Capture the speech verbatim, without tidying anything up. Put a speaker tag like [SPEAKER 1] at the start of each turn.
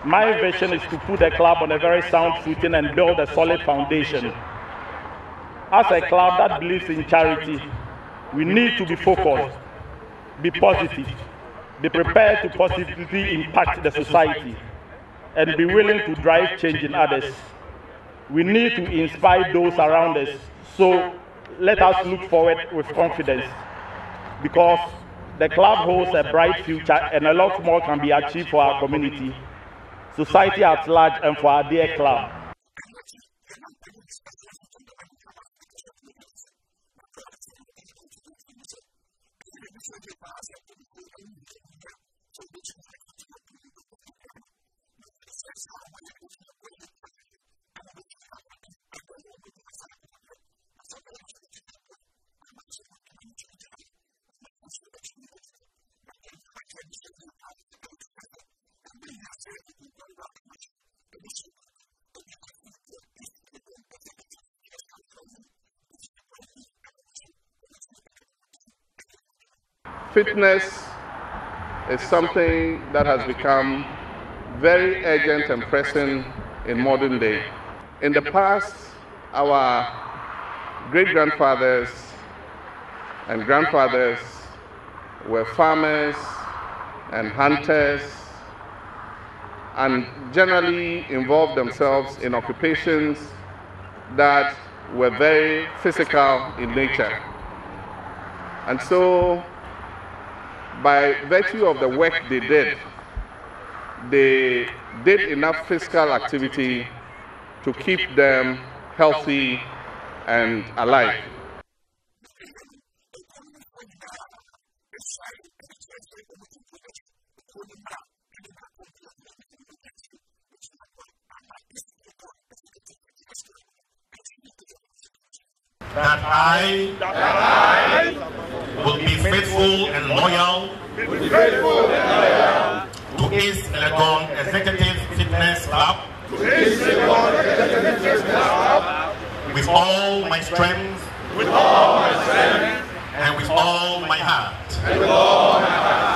[SPEAKER 1] My vision is to put the club on a very sound footing and build a solid foundation. As a club that believes in charity, we need to be focused, be positive, be prepared to positively impact the society, and be willing to drive change in others. We need to inspire those around us, so let us look forward with confidence, because the club holds a bright future and a lot more can be achieved for our community, society at large, and for our dear club.
[SPEAKER 2] Fitness is something that has become very urgent and pressing in modern day. In the past, our great-grandfathers and grandfathers were farmers and hunters and generally involved themselves in occupations that were very physical in nature. And so, by virtue of the work they did, they did enough physical activity to keep them healthy and alive.
[SPEAKER 3] That I, that I will be faithful and loyal, be faithful and loyal to East Legon Executive Fitness Club, to East Legon Executive Fitness Club, with all my strength, with all my strength, and with all my heart, and with all my heart.